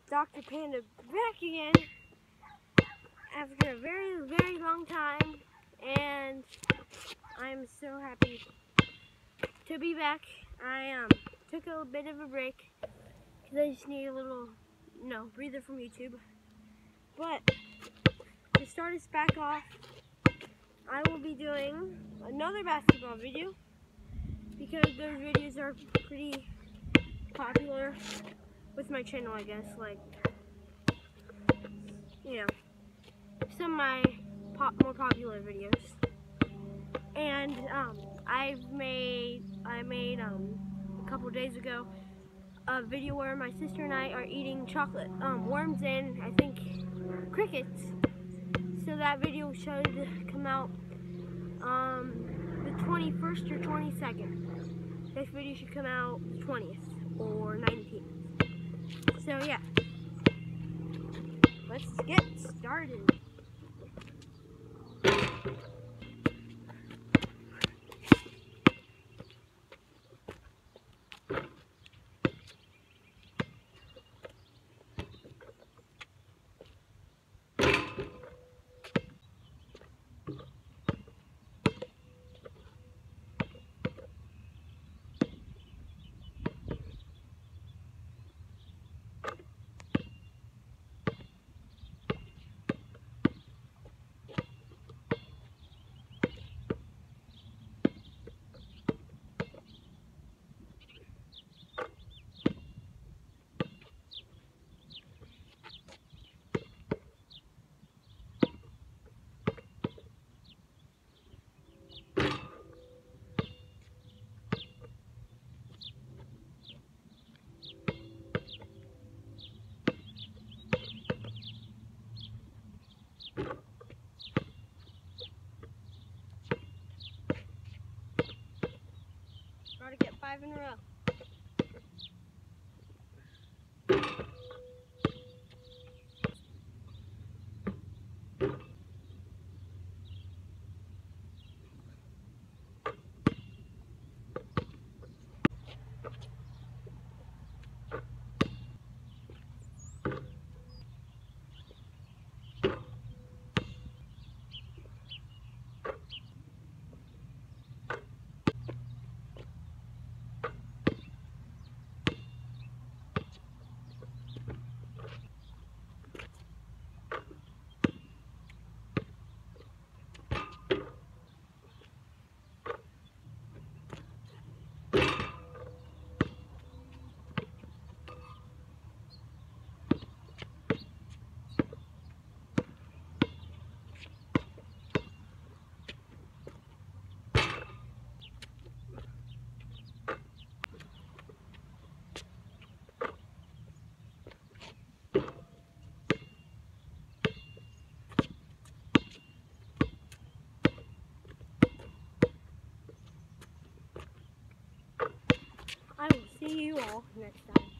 Dr. Panda back again after a very, very long time, and I'm so happy to be back. I took a bit of a break because I just need a little, breather from YouTube. But to start us back off, I will be doing another basketball video because those videos are pretty popular with my channel, I guess. Like, some of my more popular videos. And I made a couple days ago a video where my sister and I are eating chocolate worms and I think crickets. So that video should come out the 21st or 22nd. This video should come out the 20th or 19th. So yeah, let's get started. Try to get 5 in a row. I will see you all next time.